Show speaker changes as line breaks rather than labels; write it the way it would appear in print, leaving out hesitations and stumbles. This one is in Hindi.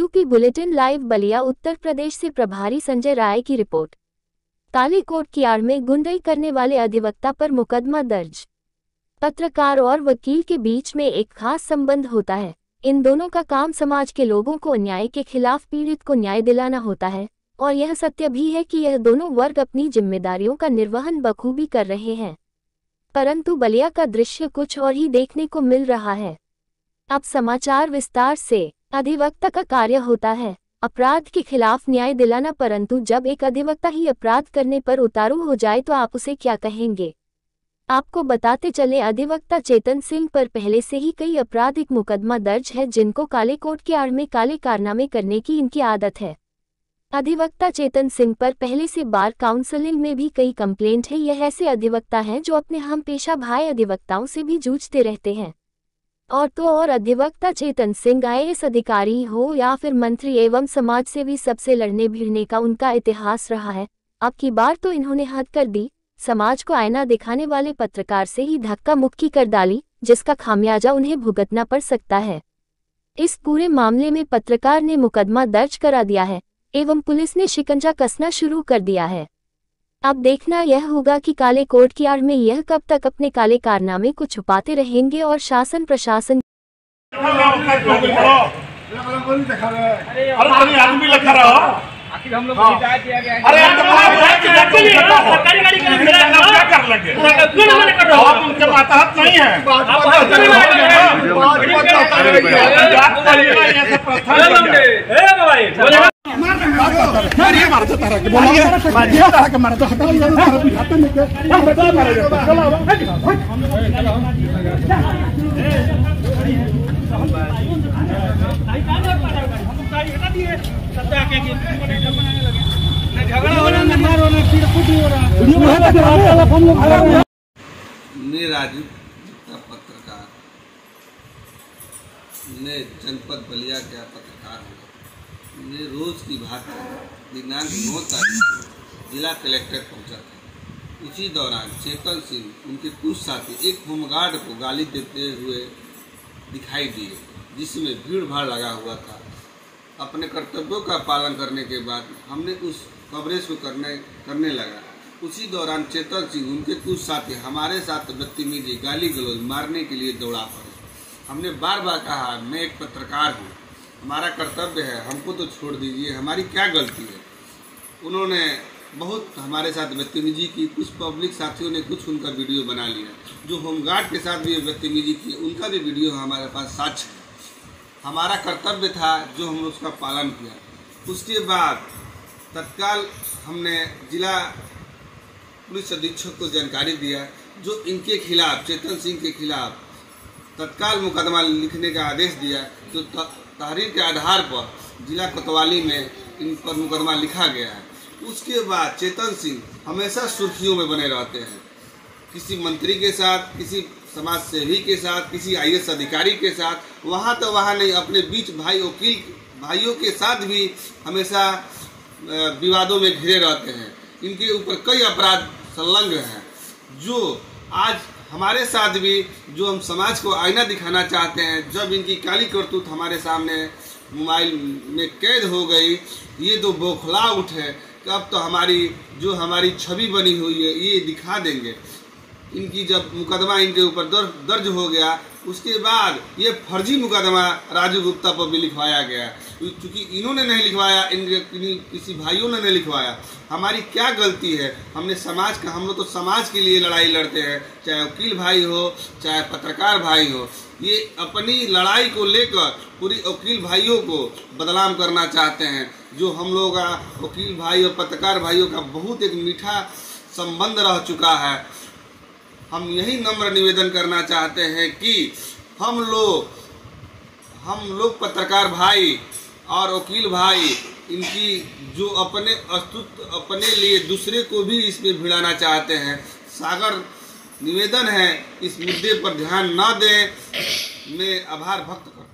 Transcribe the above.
UP bulletin live Ballia Uttar Pradesh से प्रभारी संजय राय की रिपोर्ट। काले कोट की आड़ में गुंडई करने वाले अधिवक्ता पर मुकदमा दर्ज। पत्रकार और वकील के बीच में एक खास संबंध होता है। इन दोनों का काम समाज के लोगों को अन्याय के खिलाफ पीड़ित को न्याय दिलाना होता है, और यह सत्य भी है कि यह दोनों वर्ग अपनी जिम्मेदारियों का निर्वहन बखूबी कर रहे हैं। परंतु बलिया का दृश्य कुछ और ही देखने को मिल रहा है। अब समाचार विस्तार से। अधिवक्ता का कार्य होता है अपराध के खिलाफ न्याय दिलाना, परंतु जब एक अधिवक्ता ही अपराध करने पर उतारू हो जाए तो आप उसे क्या कहेंगे। आपको बताते चले, अधिवक्ता चेतन सिंह पर पहले से ही कई आपराधिक मुकदमा दर्ज है, जिनको काले कोट की आड़ में काले कारनामे करने की इनकी आदत है। अधिवक्ता चेतन सिंह पर पहले से बार काउंसिलिंग में भी कई कंप्लेंट है। यह ऐसे अधिवक्ता हैं जो अपने हम पेशा भाई अधिवक्ताओं से भी जूझते रहते हैं। और तो और अधिवक्ता चेतन सिंह IAS अधिकारी हो या फिर मंत्री एवं समाज सेवी, सबसे लड़ने भिड़ने का उनका इतिहास रहा है। अब की बार तो इन्होंने हद कर दी, समाज को आईना दिखाने वाले पत्रकार से ही धक्का मुक्की कर डाली, जिसका खामियाजा उन्हें भुगतना पड़ सकता है। इस पूरे मामले में पत्रकार ने मुकदमा दर्ज करा दिया है एवं पुलिस ने शिकंजा कसना शुरू कर दिया है। अब देखना यह होगा कि काले कोट की आड़ में यह कब तक अपने काले कारनामे को छुपाते रहेंगे और शासन प्रशासन
आदमी लिखा रहा आखिर हम लोग को हिदायत दिया गया है। अरे सरकारी गाड़ी क्या कर लेंगे, आप उनके मातहत नहीं है।
ने राजू पत्रकार ने जनपद बलिया के पत्रकार ने रोज की भांति दिनांक 9 तारीख को जिला कलेक्टर पहुंचा था। इसी दौरान चेतन सिंह उनके कुछ साथी एक होमगार्ड को गाली देते हुए दिखाई दिए, जिसमें भीड़ भाड़ लगा हुआ था। अपने कर्तव्यों का पालन करने के बाद हमने उस कवरेज को करने लगा। उसी दौरान चेतन सिंह उनके कुछ साथी हमारे साथ बदतमीजी गाली गलौज मारने के लिए दौड़ा पड़े। हमने बार बार कहा, मैं एक पत्रकार हूँ, हमारा कर्तव्य है, हमको तो छोड़ दीजिए, हमारी क्या गलती है। उन्होंने बहुत हमारे साथ बदतमीजी की। कुछ पब्लिक साथियों ने कुछ उनका वीडियो बना लिया। जो होमगार्ड के साथ भी बदतमीजी की, उनका भी वीडियो हमारे पास साक्ष्य है। हमारा कर्तव्य था जो हमने उसका पालन किया। उसके बाद तत्काल हमने जिला पुलिस अधीक्षक को जानकारी दिया, जो इनके खिलाफ, चेतन सिंह के खिलाफ तत्काल मुकदमा लिखने का आदेश दिया। तो तहरीर के आधार पर जिला कोतवाली में इन पर मुकदमा लिखा गया है। उसके बाद चेतन सिंह हमेशा सुर्खियों में बने रहते हैं, किसी मंत्री के साथ, किसी समाज सेवी के साथ, किसी IAS अधिकारी के साथ, वहाँ तो वहाँ नहीं, अपने बीच भाई वकील भाइयों के साथ भी हमेशा विवादों में घिरे रहते हैं। इनके ऊपर कई अपराध संलग्न हैं, जो आज हमारे साथ भी, जो हम समाज को आईना दिखाना चाहते हैं, जब इनकी काली करतूत हमारे सामने मोबाइल में कैद हो गई, ये तो बौखला उठे कि अब तो हमारी छवि बनी हुई है ये दिखा देंगे। इनकी जब मुकदमा इनके ऊपर दर्ज हो गया, उसके बाद ये फर्जी मुकदमा राजू गुप्ता पर भी लिखवाया गया। क्योंकि इन्होंने नहीं लिखवाया, किसी भाइयों ने नहीं लिखवाया। हमारी क्या गलती है। हम लोग तो समाज के लिए लड़ाई लड़ते हैं, चाहे वकील भाई हो, चाहे पत्रकार भाई हो। ये अपनी लड़ाई को लेकर पूरी वकील भाइयों को बदनाम करना चाहते हैं, जो हम लोग वकील भाई और पत्रकार भाइयों का बहुत एक मीठा संबंध रह चुका है। हम यही नम्र निवेदन करना चाहते हैं कि हम लोग पत्रकार भाई और वकील भाई, इनकी जो अपने अस्तित्व, अपने लिए दूसरे को भी इसमें भिड़ाना चाहते हैं, सागर निवेदन है इस मुद्दे पर ध्यान न दें। मैं आभार व्यक्त करता हूं।